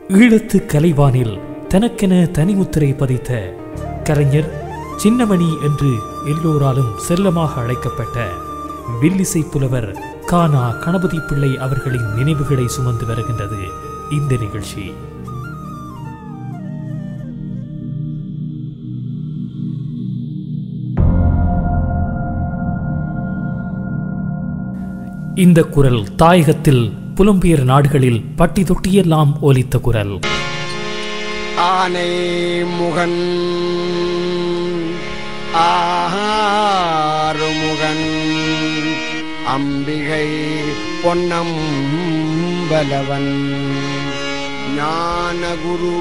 ஈழத்து கலைவானில் தனக்கென தனிமுத்திரை பதித்த கலைஞர் சின்னமணி என்று எல்லோராலும் செல்லமாக அழைக்கப்பட்ட வில்லிசை புலவர் கானா கணபதி பிள்ளை அவர்களின் நினைவுகளை சுமந்து வருகின்றது இந்த நிகழ்ச்சி. இந்த குரல் தாயகத்தில் புலம்பெயர் நாடுகளில் பட்டி தொட்டியெல்லாம் ஒலித்த குரல். ஆனை முகன் ஆறுமுகன் அம்பிகை பொன்னம்பலவன் ஞானகுரு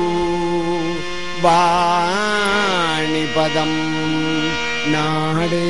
வாணிபதம் நாடே.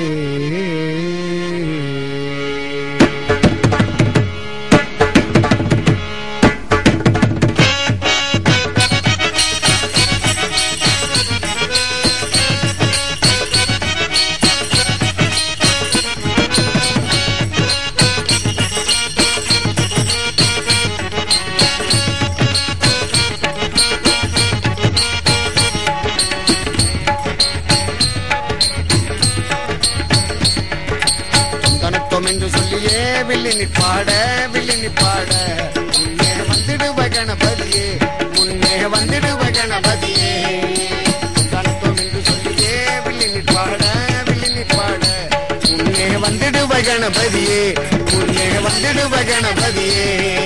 வில்லினி பாட முன்னே வந்துடுவ கணபதியே, முன்னே வந்துடுவ கணபதியே. தனத்தோம் என்று சொல்லியே வில்லினி பாட முன்னே வந்துடுவ கணபதியே, முன்னே வந்துடுவ கணபதியே.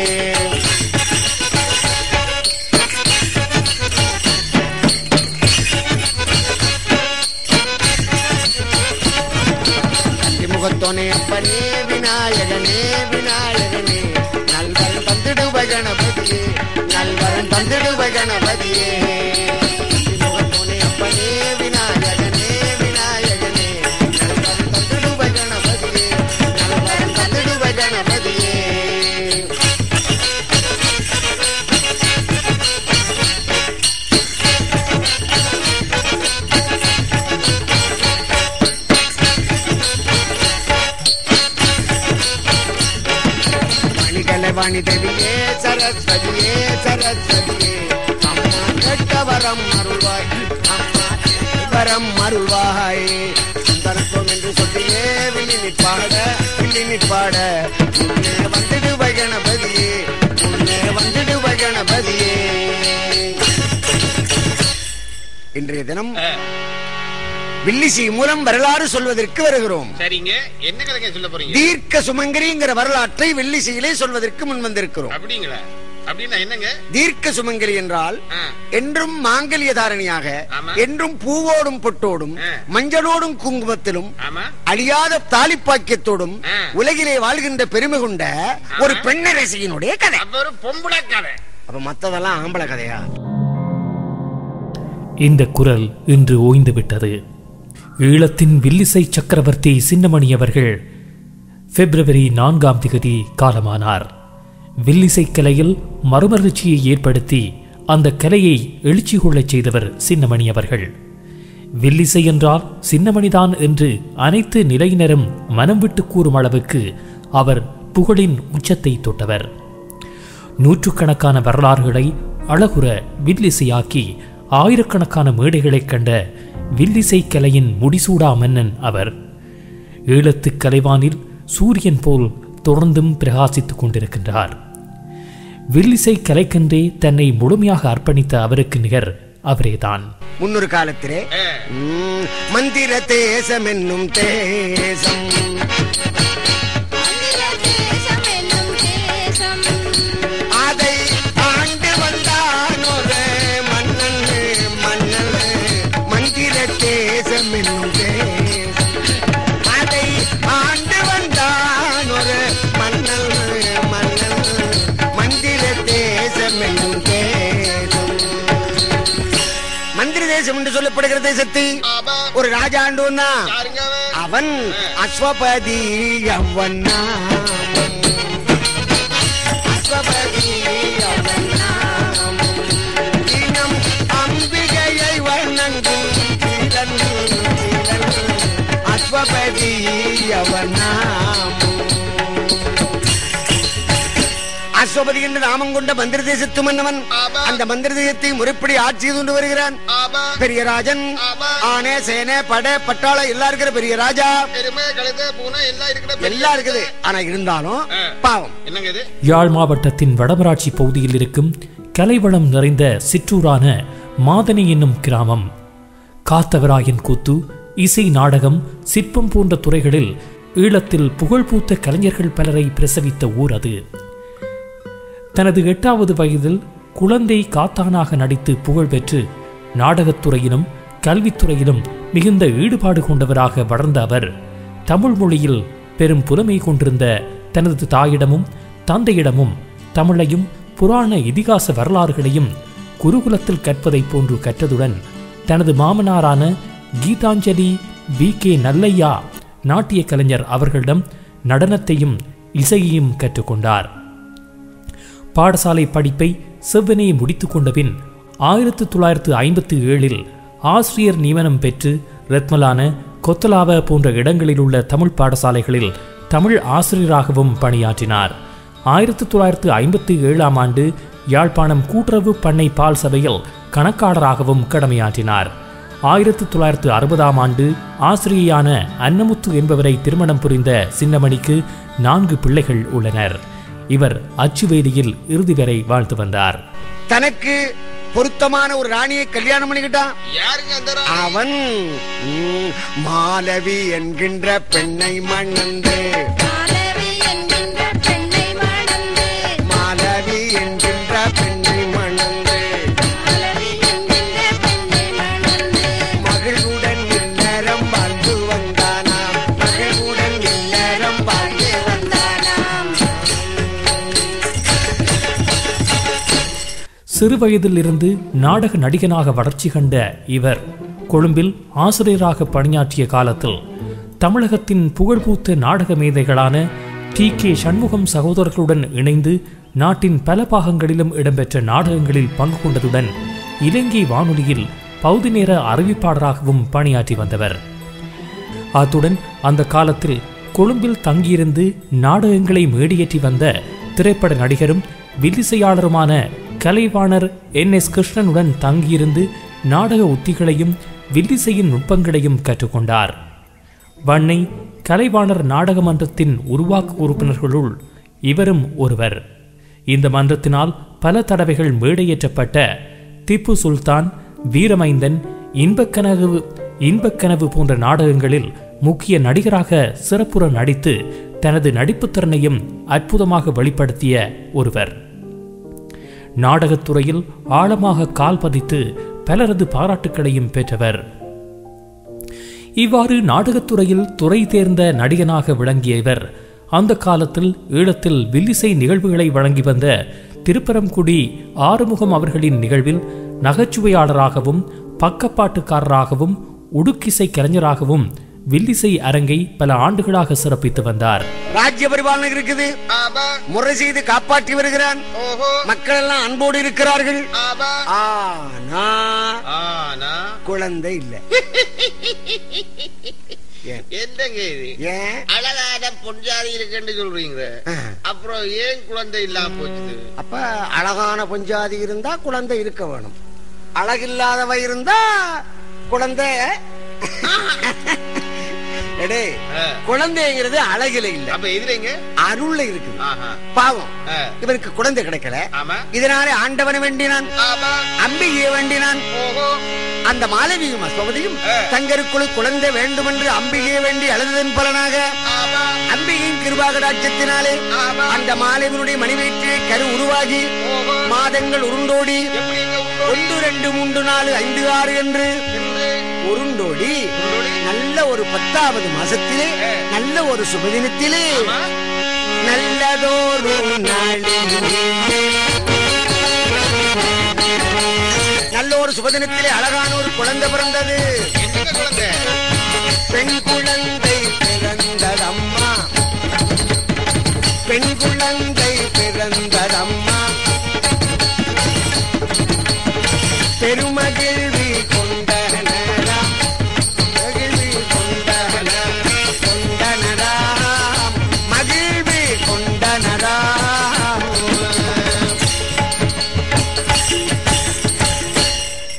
முகத்தோனே அப்பனே விநாயகனே விநாயகனே நல்வரன் தந்திடுவ கணபதியே, நல்வரன் தந்திடுவ கணபதியே. முகத்தோனே அப்பனே விநாயகனே விநாயகனே நல்வரன் தந்திடுவ கணபதியே, நல்வரன் தந்திடுவ கணபதியே. வாணி தேவியே சரஸ்வதியே சரஸ்வதியே அம்மா கேட்ட வரம் அருள்வாய், அம்மா வரம் அருள்வாய். தனத்தோம் என்று சொல்லியே வில்லினி பாட முன்னே வந்துடுவ கணபதியே, முன்னே வந்துடுவ கணபதியே. இன்றைய தினம் வில்லிசை மூலம் வரலாறு சொல்வதற்கு வருகிறோம். சரிங்க, என்ன கதை சொல்ல போறீங்க? தீர்க்க சுமங்கலிங்கிற வரலாற்றை வில்லிசையிலே சொல்வதற்கு முன் வந்திருக்கிறோம். அப்படிங்களா? அப்படின்னா என்னங்க தீர்க்க சுமங்கலி என்றால்? என்றும் மாங்கல்ய தாரணியாக, என்றும் பூவோடும் பொட்டோடும் மஞ்சளோடும் குங்குமத்திலும் அழியாத தாலிப்பாக்கியத்தோடும் உலகிலே வாழ்கின்ற பெருமை கொண்ட ஒரு பெண்ணரசியினுடைய கதை. ஒரு பொம்பளை கதை. அப்ப மத்ததெல்லாம் ஆம்பளை கதையா? இந்த குரல் இன்று ஓய்ந்து விட்டது. ஈழத்தின் வில்லிசை சக்கரவர்த்தி சின்னமணி அவர்கள் பிப்ரவரி 4 காலமானார். வில்லிசை கலையில் மறுமலர்ச்சியை ஏற்படுத்தி அந்த கலையை எழுச்சி கொள்ளச் செய்தவர் சின்னமணி அவர்கள். வில்லிசை என்றால் சின்னமணிதான் என்று அனைத்து நிலையினரும் மனம் விட்டு கூறும் அளவுக்கு அவர் புகழின் உச்சத்தை தொட்டவர். நூற்றுக்கணக்கான வரலாறுகளை அழகுற வில்லிசையாக்கி ஆயிரக்கணக்கான மேடைகளை கண்ட வில்லிசை கலையின் முடிசூடா மன்னன் அவர். ஈழத்து கலைவானில் சூரியன் போல் தொடர்ந்தும் பிரகாசித்துக் கொண்டிருக்கின்றார். வில்லிசை கலைக்கென்றே தன்னை முழுமையாக அர்ப்பணித்த அவருக்கு நிகர் அவரேதான். முன்னொரு காலத்திலே மந்திர தேசம் என்னும் தேசம், அதை ஆண்டு வந்தான் ஒரு மன்னன், மன்னன் மந்திர தேசம் என்னும் தேசம், அதை ஆண்டு வந்தான் ஒரு மன்னன், மன்னன் மந்திர தேசம் என்னும் தேசம். மந்திர தேசம் என்று சொல்லப்படுகிற தேசத்தை ஒரு ராஜாண்டு வந்தான். அவன் அஸ்வபதி. அவன் அஸ்வபதி அம்பிகையை வணங்கும் அஸ்வபதி அவன் அஸ்வபதி என்று நாமம் கொண்ட மந்திர தேசத்து மன்னவன். அந்த மந்திர தேசத்தை முறைப்படி ஆட்சி செய்து கொண்டு வருகிறான். பெரிய ராஜன், ஆனே சேனை படை பட்டாளம் எல்லாம் இருக்கிற பெரிய ராஜா, எல்லாம் இருக்குது. ஆனா இருந்தாலும் பாவம். யாழ் மாவட்டத்தின் வடமராட்சி பகுதியில் இருக்கும் கலைவளம் நிறைந்த சிற்றூரான மாதனை என்னும் கிராமம் காத்தவராயன் கூத்து, இசை, நாடகம், சிற்பம் போன்ற துறைகளில் ஈழத்தில் புகழ்பூத்த கலைஞர்கள் பலரை பிரசவித்த ஊர் அது. தனது 8வது வயதில் குழந்தை காத்தானாக நடித்து புகழ் பெற்று நாடகத்துறையிலும் கல்வித்துறையிலும் மிகுந்த ஈடுபாடு கொண்டவராக வளர்ந்த அவர் தமிழ் மொழியில் பெரும் புலமை கொண்டிருந்த தனது தாயிடமும் தந்தையிடமும் தமிழையும் புராண இதிகாச வரலாறுகளையும் குருகுலத்தில் கற்பதைப் போன்று கற்றதுடன் தனது மாமனாரான கீதாஞ்சலி VK நல்லையா நாட்டிய கலைஞர் அவர்களிடம் நடனத்தையும் இசையையும் கற்றுக்கொண்டார். பாடசாலை படிப்பை செவ்வனே முடித்துக் கொண்ட பின் 1957 ஆசிரியர் நியமனம் பெற்று ரத்மலான, கொத்தலாவ போன்ற இடங்களில் உள்ள தமிழ் பாடசாலைகளில் தமிழ் ஆசிரியராகவும் பணியாற்றினார். 1957 ஆண்டு யாழ்ப்பாணம் கூட்டுறவு பண்ணை பால் சபையில் கணக்காளராகவும் கடமையாற்றினார். 1960 ஆண்டு ஆசிரியையான அன்னமுத்து என்பவரை திருமணம் புரிந்த சின்னமணிக்கு 4 பிள்ளைகள் உள்ளனர். இவர் அச்சுவேலியில் இறுதி வரை வாழ்ந்து வந்தார். தனக்கு பொருத்தமான ஒரு ராணியை கல்யாணம் பண்ணிக்கிட்டான். அவன் மாலவி என்கின்ற பெண்ணை மணந்து, மாலவி என்கின்ற பெண்ணை மணந்து மகளுடன் இல்லறம் வாழ்ந்து வந்தானாம். மகளுடன் இல்லறம் வாழ்ந்து வந்தானாம். சிறுவயதில் இருந்து நாடக நடிகனாக வளர்ச்சி கண்ட இவர் கொழும்பில் ஆசிரியராக பணியாற்றிய காலத்தில் தமிழகத்தின் புகழ்பூத்த நாடக மேதைகளான TK சண்முகம் சகோதரர்களுடன் இணைந்து நாட்டின் பல பாகங்களிலும் இடம்பெற்ற நாடகங்களில் பங்கு கொண்டதுடன் இலங்கை வானொலியில் பகுதி நேர அறிவிப்பாளராகவும் பணியாற்றி வந்தவர். அத்துடன் அந்த காலத்தில் கொழும்பில் தங்கியிருந்து நாடகங்களை மேடியேற்றி வந்த திரைப்பட நடிகரும் வில்லிசையாளருமான கலைவாணர் NS கிருஷ்ணனுடன் தங்கியிருந்து நாடக உத்திகளையும் வில்லிசையின் நுட்பங்களையும் கற்றுக்கொண்டார். வன்னை கலைவாணர் நாடக மன்றத்தின் உருவாக்க உறுப்பினர்களுள் இவரும் ஒருவர். இந்த மன்றத்தினால் பல தடவைகள் மேடையேற்றப்பட்ட திப்பு சுல்தான், வீரமைந்தன், இன்பக்கனவு போன்ற நாடகங்களில் முக்கிய நடிகராக சிறப்புற நடித்து தனது நடிப்புத் திறனையும் அற்புதமாக வெளிப்படுத்திய ஒருவர். நாடகத்துறையில் ஆழமாக கால் பதித்து பலரது பாராட்டுக்களையும் பெற்றவர். இவ்வாறு நாடகத்துறையில் துறை தேர்ந்த நடிகனாக விளங்கிய இவர் அந்த காலத்தில் ஈழத்தில் வில்லிசை நிகழ்வுகளை வழங்கி வந்த திருப்பரங்குடி ஆறுமுகம் அவர்களின் நிகழ்வில் நகைச்சுவையாளராகவும் பக்கப்பாட்டுக்காரராகவும் உடுக்கிசை கலைஞராகவும் வில்லிசை அரங்கை பல ஆண்டுகளாக சிறப்பித்து வந்தார். ராஜ்ய பரிபாலனை இருக்குது, முறை செய்து காப்பாற்றி வருகிறான். மக்கள் எல்லாம் அன்போடு இருக்கிறார்கள். ஆனா குழந்தை இல்ல. என்னங்க இது? அழகான பொஞ்சாதி இருக்குன்னு சொல்றீங்க, அப்புறம் ஏன் குழந்தை இல்லாம போச்சு? அப்ப அழகான பொஞ்சாதி இருந்தா குழந்தை இருக்க வேணும், அழகில்லாதவ இருந்தா குழந்தை. குழந்தைங்கிறது அழகில இல்ல, அப்ப எதுலங்க அருள்ல இருக்குது. பாவம் இவருக்கு குழந்தை கிடைக்கல. இதனாலே ஆண்டவனை வேண்டினான், அம்பிகையை வேண்டினான். அந்த மாலவியும் அஸ்வபதியும் தங்களுக்குள் குழந்தை வேண்டும் என்று அம்பிகையை வேண்டி அழுததன் பலனாக அம்பிகையின் கிருபாகடாட்சத்தினாலே அந்த மாலவியினுடைய மணிவயிற்றிலே கரு உருவாகி மாதங்கள் உருண்டோடி 1 2 3 4 5 6 என்று உருண்டோடி நல்ல ஒரு 10வது மாசத்திலே நல்ல ஒரு சுபதினத்திலே நல்லதோரு நல்ல ஒரு சுபதினத்திலே அழகான ஒரு குழந்தை பிறந்தது. பெண் குழந்தை பிறந்ததம்மா, பெண் குழந்தை பிறந்ததம்மா, பெருமகிழ்வி கொண்டனரா, மகிழ்வி கொண்டனரா, மகிழ்வி கொண்டனரா.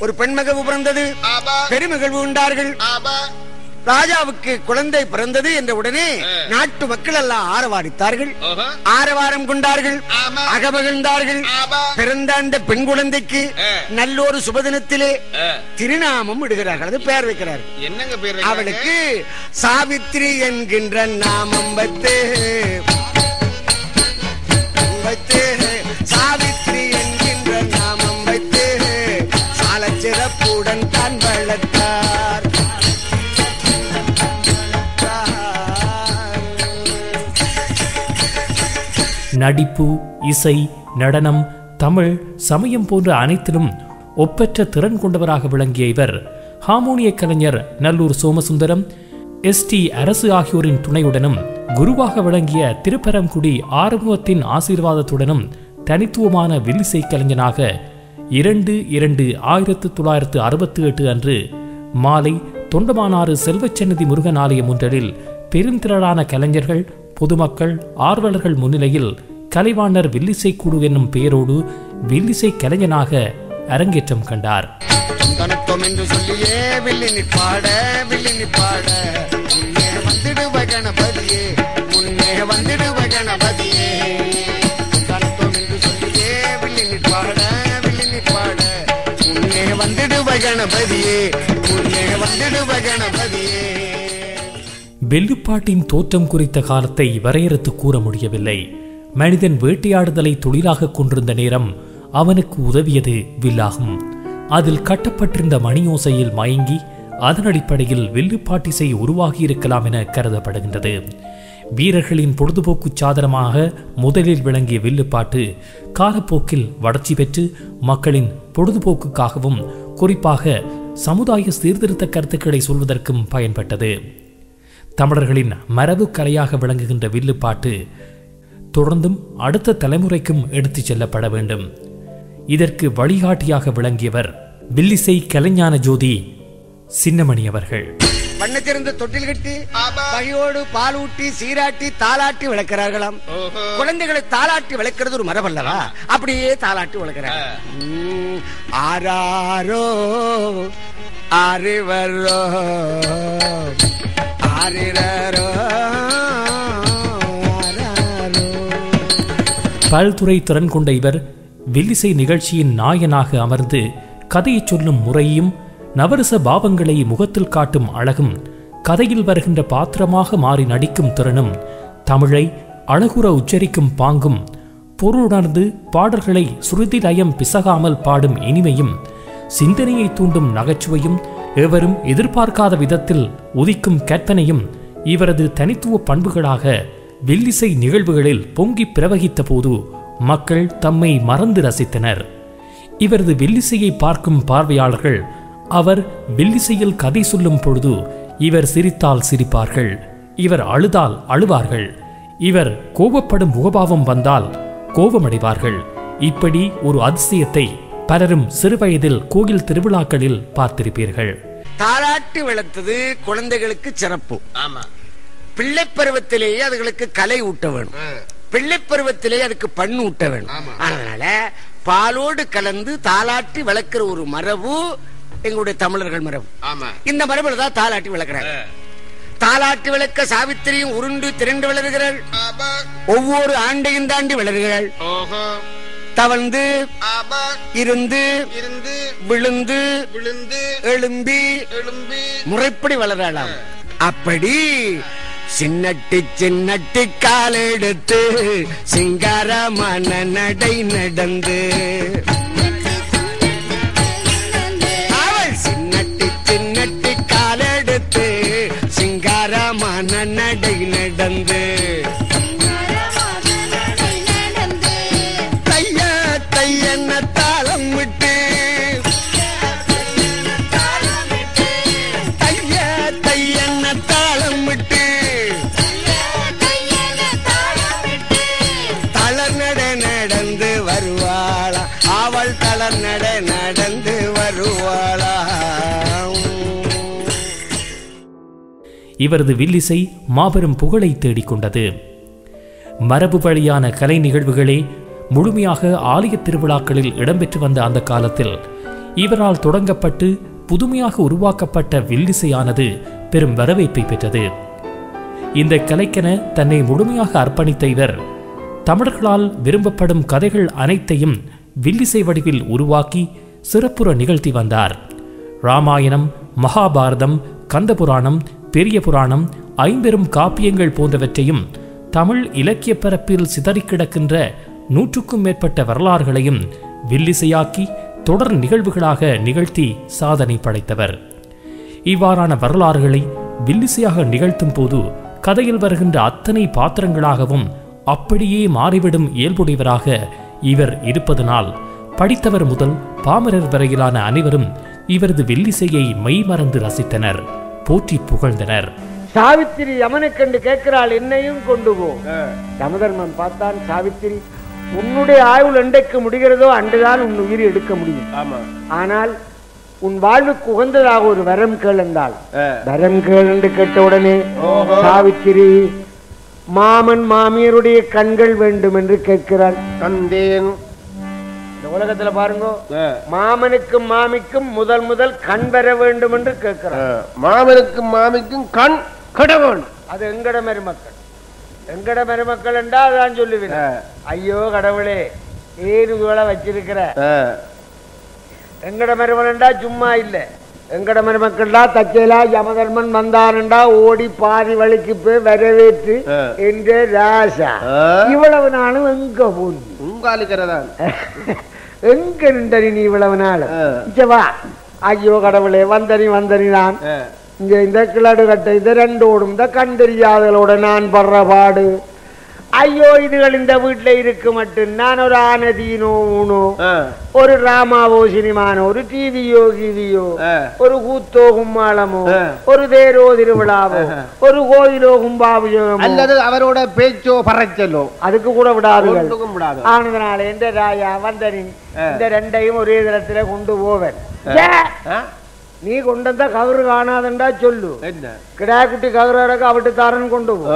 ஒரு பெண்மகவு பிறந்தது. பெருமகிழ்வு உண்டார்கள். ராஜாவுக்கு குழந்தை பிறந்தது என்ற உடனே நாட்டு மக்கள் எல்லாம் ஆரவாரித்தார்கள், ஆரவாரம் கொண்டார்கள், அகமகிழ்ந்தார்கள். பிறந்த அந்த பெண் குழந்தைக்கு நல்லொரு சுபதினத்திலே திருநாமம் இடுகிறார்கள். அது பெயர் வைக்கிறார்கள். என்னங்க பேர்? அவளுக்கு சாவித்ரி என்கின்ற நாமம் வைத்து சாவித்ரி என்கின்ற நாமம் வைத்து சால சிறப்புடன் தான் வளர்த்தார். நடிப்பு, இசை, நடனம், தமிழ், சமயம் போன்ற அனைத்திலும் ஒப்பற்ற திறன் கொண்டவராக விளங்கிய இவர் ஹார்மோனிய கலைஞர் நல்லூர் சோமசுந்தரம், எஸ்.டி. அரசு ஆகியோரின் துணையுடனும் குருவாக விளங்கிய திருப்பரங்குடி ஆறுமுகத்தின் ஆசீர்வாதத்துடனும் தனித்துவமான வில்லிசை கலைஞனாக 2/2/1968 அன்று மாலை தொண்டமானாறு செல்வச்சன்னதி முருகன் ஆலயம் ஒன்றில் பெருந்திரளான கலைஞர்கள், பொதுமக்கள், ஆர்வலர்கள் முன்னிலையில் கலைவாணர் வில்லிசை குழு என்னும் பெயரோடு வில்லிசை கலைஞனாக அரங்கேற்றம் கண்டார். என்று சொல்லியே வில்லினி பாட வில்லினி பாட முன்னே வந்துடுவ கணபதியே, முன்னே வந்துடுவ கணபதியே. என்று சொல்லியே வில்லினி பாட வில்லினி பாட முன்னே வந்துடுவ கணபதியே, முன்னே வந்துடுவ கணபதியே. வெள்ளுப்பாட்டின் தோற்றம் குறித்த காலத்தை வரையறுத்து கூற முடியவில்லை. மனிதன் வேட்டையாடுதலை தொழிலாக கொண்டிருந்த நேரம் அவனுக்கு உதவியது வில்லாகும். அதில் கட்டப்பட்டிருந்த மணியோசையில் மயங்கி அதன் அடிப்படையில் வில்லுப்பாட்டிசை உருவாகியிருக்கலாம் என கருதப்படுகின்றது. வீரர்களின் பொழுதுபோக்கு சாதனமாக முதலில் விளங்கிய வில்லுப்பாட்டு காலப்போக்கில் வளர்ச்சி பெற்று மக்களின் பொழுதுபோக்குக்காகவும் குறிப்பாக சமுதாய சீர்திருத்த கருத்துக்களை சொல்வதற்கும் பயன்பட்டது. தமிழர்களின் மரபு கலையாக விளங்குகின்ற வில்லுப்பாட்டு தொடர்ந்தும் அடுத்த தலைமுறைக்கும் எடுத்துச் செல்லப்பட வேண்டும். இதற்கு வழிகாட்டியாக விளங்கியவர் வில்லிசை கலைஞான ஜோதி சின்னமணி அவர்கள். வண்ணத்திருந்த தொட்டில் கட்டி பகையோடு பாலூட்டி சீராட்டி தாலாட்டி வளர்க்கிறார்களாம். குழந்தைகளை தாலாட்டி வளர்க்கிறது ஒரு மரபல்லவா, அப்படியே தாலாட்டி வளர்க்கிறாங்க. ஆராரோ அறிவரோ ஆரிரரோ. பல்துறை திறன் கொண்ட இவர் வில்லிசை நிகழ்ச்சியின் நாயனாக அமர்ந்து கதையை சொல்லும் முறையும் நவரச பாவங்களை முகத்தில் காட்டும் அழகும் கதையில் வருகின்ற பாத்திரமாக மாறி நடிக்கும் திறனும் தமிழை அழகுற உச்சரிக்கும் பாங்கும் பொருளுணர்ந்து பாடல்களை சுருதி லயம் பிசகாமல் பாடும் இனிமையும் சிந்தனையை தூண்டும் நகைச்சுவையும் எவரும் எதிர்பார்க்காத விதத்தில் உதிக்கும் கற்பனையும் இவரது தனித்துவ பண்புகளாக வில்லிசை நிகழ்வுகளில் பொங்கி பிரவகித்த போது மக்கள் தம்மை மறந்து ரசித்தனர். இவரது வில்லிசையை பார்க்கும் பார்வையாளர்கள் அவர் வில்லிசையில் கதை சொல்லும் பொழுது இவர் சிரித்தால் சிரிப்பார்கள், இவர் அழுதால் அழுவார்கள், இவர் கோபப்படும் முகபாவம் வந்தால் கோபமடைவார்கள். இப்படி ஒரு அதிசயத்தை பலரும் சிறுவயதில் கோயில் திருவிழாக்களில் பார்த்திருப்பீர்கள். தாலாட்டி வளர்த்தது குழந்தைகளுக்கு சிறப்பு. ஆமா, பிள்ளை பருவத்திலேயே அதுகளுக்கு கலை ஊட்ட வேணும், பிள்ளை பருவத்திலேயே அதுக்கு பண்ணு ஊட்ட வேணும். அதனால பாலோடு கலந்து தாலாட்டி வளர்க்கிற ஒரு மரபு எங்களுடைய தமிழர்கள் மரபு. இந்த மரபுல தான் தாலாட்டி வளர்க்கிறாங்க. தாலாட்டி விளக்க சாவித்திரியும் உருண்டு திரண்டு வளர்கிறாள். ஒவ்வொரு ஆண்டையும் தாண்டி வளர்கிறாள். தவழ்ந்து இருந்து விழுந்து எழும்பி முறைப்படி வளரலாம். அப்படி சின்னட்டி சின்னட்டி காலெடுத்து சிங்காரமான நடை நடந்து அவள் சின்னட்டி சின்னட்டி காலெடுத்து சிங்காரமான நடை நடந்து தைய தையன தாளம் விட்டு தைய தையன தாளம் விட்டு நடந்து வருவாளா, அவள் தளர் நடந்து வருவாளா. இவரது வில்லிசை மாபெரும் புகழை தேடிக்கொண்டது. மரபு வழியான கலை நிகழ்வுகளே முழுமையாக ஆலய திருவிழாக்களில் இடம்பெற்று வந்த அந்த காலத்தில் இவரால் தொடங்கப்பட்டு புதுமையாக உருவாக்கப்பட்ட வில்லிசையானது பெரும் வரவேற்பை பெற்றது. இந்த கலைக்கென தன்னை முழுமையாக அர்ப்பணித்த இவர் தமிழர்களால் விரும்பப்படும் கதைகள் அனைத்தையும் வில்லிசை வடிவில் உருவாக்கி சிறப்புற நிகழ்த்தி வந்தார். ராமாயணம், மகாபாரதம், கந்தபுராணம், பெரிய புராணம், ஐம்பெரும் காப்பியங்கள் போன்றவற்றையும் தமிழ் இலக்கிய பரப்பில் சிதறி கிடக்கின்ற 100க்கும் மேற்பட்ட வரலாறுகளையும் வில்லிசையாக்கி தொடர் நிகழ்வுகளாக நிகழ்த்தி சாதனை படைத்தவர். இவ்வாறான வரலாறுகளை வில்லிசையாக நிகழ்த்தும் போது கதையில் வருகின்ற அத்தனை பாத்திரங்களாகவும் அப்படியே மாறிவிடும் இயல்புடையவராக இவர் இருப்பதனால் படித்தவர் முதல் பாமரர் வரையிலான அனைவரும் இவரது வில்லிசையை மெய்மறந்து ரசித்தனர், போற்றி புகழ்ந்தனர். சாவித்திரி யமனை கண்டு கேட்கிறாள், என்னையும் கொண்டு போ. யமதர்மன் பார்த்தான், சாவித்திரி உன்னுடைய ஆயுள் எண்டைக்கு முடிகிறதோ அன்றுதான் உன் உயிர் எடுக்க முடியும். ஆனால் உன் வாழ்வுக்கு உகந்ததாக ஒரு வரம் கேள் என்றால், வரம் கேள் என்று கேட்ட உடனே சாவித்திரி மாமன் மாமியருடைய கண்கள் வேண்டும் என்று கேட்கிறாள். கண்டேன். இந்த உலகத்துல பாருங்க, மாமனுக்கும் மாமிக்கும் முதல் கண் பெற வேண்டும் என்று கேட்கிறார். மாமனுக்கும் மாமிக்கும் கண் கட வேண்டும். அது எங்கட மருமக்கள், எங்கட மருமக்கள் என்றா அதான் சொல்லுவேன். ஐயோ கடவுளே, ஏழு வேளை வச்சிருக்கிற எங்கட மருமகன்டா சும்மா இல்ல, எங்கட மருமக்கள்டா தச்சையிலா யமதர்மன் வந்தானண்டா ஓடி பாதி வழிக்கு போய் வரவேற்று என்ற ராசா. இவ்வளவு நாளும் எங்க போய் உங்காலிக்கிறதான் எங்க நின்றி நீ இவ்வளவு நாள் வா. ஐயோ கடவுளே, வந்தனி நான் இங்க இந்த கிளடு கட்ட இந்த ரெண்டோடும் இந்த கண் தெரியாதலோட நான் படுற பாடு. ஐயோ, இதுகள் இந்த வீட்டுல இருக்கு மட்டும் நான் ஒரு ஆனதீனோ ஊனோ, ஒரு ராமாவோ சினிமானோ, ஒரு டிவியோ கிவியோ, ஒரு கூத்தோ கும்மாளமோ, ஒரு தேரோ திருவிழாவோ, ஒரு கோயிலோ கும்பாபிஷேகமோ, அல்லது அவரோட பேச்சோ பறச்சலோ அதுக்கு கூட விடாது. ஆனதுனால எந்த ராயா வந்தனின் இந்த ரெண்டையும் ஒரே தரத்துல கொண்டு போவேன். நீ கொண்டு வந்தா கவரு காணாதண்டா சொல்லு, கிடா குட்டி கவரு அவட்டு தாரன் கொண்டு போ,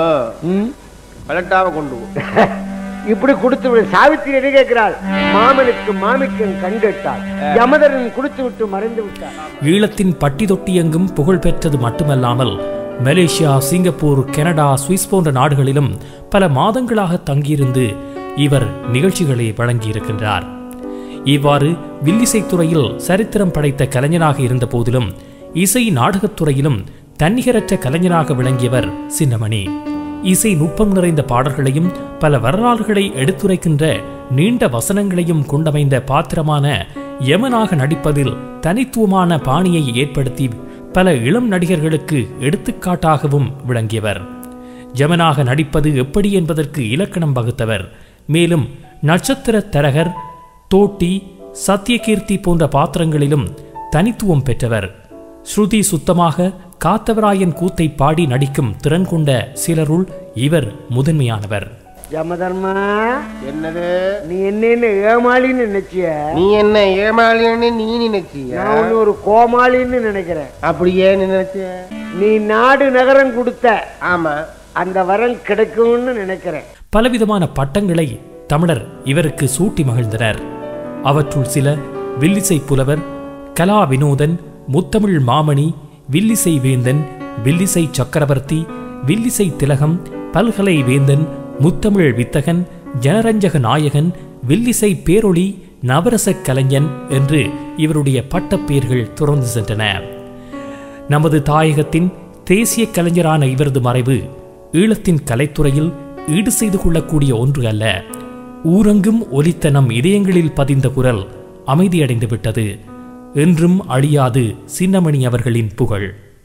கொண்டு இப்படி கொடுத்து விடு. சாவித்திரி என்ன கேட்கிறாள், மாமனுக்கு மாமிக்கும் கண் கேட்டாள், யமதரன் கொடுத்து விட்டு மறைந்து விட்டார். ஈழத்தின் பட்டி தொட்டி எங்கும் புகழ் பெற்றது மட்டுமல்லாமல் மலேசியா, சிங்கப்பூர், கனடா, சுவிஸ் போன்ற நாடுகளிலும் பல மாதங்களாக தங்கியிருந்து இவர் நிகழ்ச்சிகளை வழங்கியிருக்கின்றார். இவ்வாறு வில்லிசைத்துறையில் சரித்திரம் படைத்த கலைஞனாக இருந்த போதிலும் இசை நாடகத்துறையிலும் தன்னிகரற்ற கலைஞனாக விளங்கியவர் சின்னமணி. இசை நுட்பம் நிறைந்த பாடல்களையும் பல வரலாறுகளை எடுத்துரைக்கின்ற நீண்ட வசனங்களையும் கொண்டமைந்த பாத்திரமான யமனாக நடிப்பதில் தனித்துவமான பாணியை ஏற்படுத்தி பல இளம் நடிகர்களுக்கு எடுத்துக்காட்டாகவும் விளங்கியவர். யமனாக நடிப்பது எப்படி என்பதற்கு இலக்கணம் வகுத்தவர். மேலும் நட்சத்திர தரகர், தோட்டி, சத்தியகீர்த்தி போன்ற பாத்திரங்களிலும் தனித்துவம் பெற்றவர். ஸ்ருதி சுத்தமாக காத்தவராயன் கூத்தை பாடி நடிக்கும் திறன் கொண்ட சிலருள் இவர் முதன்மையானவர். யமதர்மா, என்னது நீ என்ன ஏமாளின்னு நினைச்சிய? நீ என்ன ஏமாளின்னு நீ நினைச்சிய? நான் ஒரு கோமாளின்னு நினைக்கிறேன். அப்படியே நினைச்ச? நீ நாடு நகரம் கொடுத்த, ஆமா, அந்த வரம் கிடைக்கும்னு நினைக்கிறேன். பலவிதமான பட்டங்களை தமிழர் இவருக்கு சூட்டி மகிழ்ந்தனர். அவற்றுள் சில வில்லிசை புலவர், கலா வினோதன், முத்தமிழ் மாமணி, வில்லிசை வேந்தன், வில்லிசை சக்கரவர்த்தி, வில்லிசை திலகம், பல்கலை வேந்தன், முத்தமிழ் வித்தகன், ஜனரஞ்சக நாயகன், வில்லிசை பேரொளி, நவரச கலைஞன் என்று இவருடைய பட்டப்பெயர்கள் தொடர்ந்து சென்றன. நமது தாயகத்தின் தேசிய கலைஞரான இவரது மறைவு ஈழத்தின் கலைத்துறையில் ஈடு செய்து கொள்ளக்கூடிய ஒன்று அல்ல. ஊரெங்கும் ஒலித்த நம் இதயங்களில் பதிந்த குரல் அமைதியடைந்து விட்டது. என்றும் அழியாது சின்னமணி அவர்களின் புகழ்.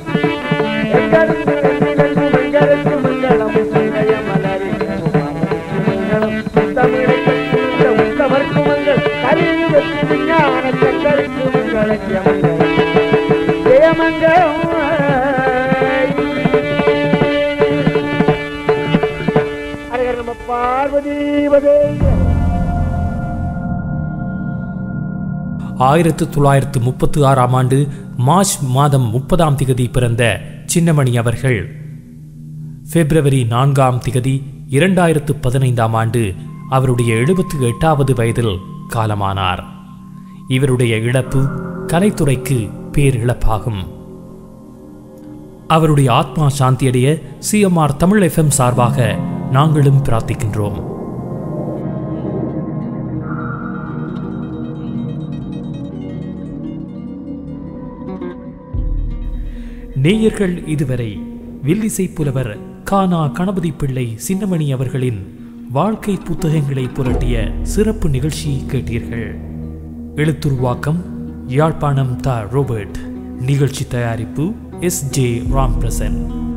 பார்வதி 1936 ஆண்டு மார்ச் மாதம் 30ஆம் திகதி பிறந்த சின்னமணி அவர்கள் பிப்ரவரி 4ஆம் திகதி 2015ஆம் ஆண்டு அவருடைய 78வது வயதில் காலமானார். இவருடைய இழப்பு கலைத்துறைக்கு பேரிழப்பாகும். அவருடைய ஆத்மா சாந்தியடைய CMR தமிழ் FM சார்பாக நாங்களும் பிரார்த்திக்கின்றோம். நேயர்கள் இதுவரை வில்லிசை புலவர் கானா கணபதி பிள்ளை சின்னமணி அவர்களின் வாழ்க்கை புத்தகங்களை புரட்டிய சிறப்பு நிகழ்ச்சியை கேட்டீர்கள். எழுத்துருவாக்கம் யாழ்ப்பாணம் த. ரோபர்ட். நிகழ்ச்சி தயாரிப்பு SJ ராம்பிரசன்.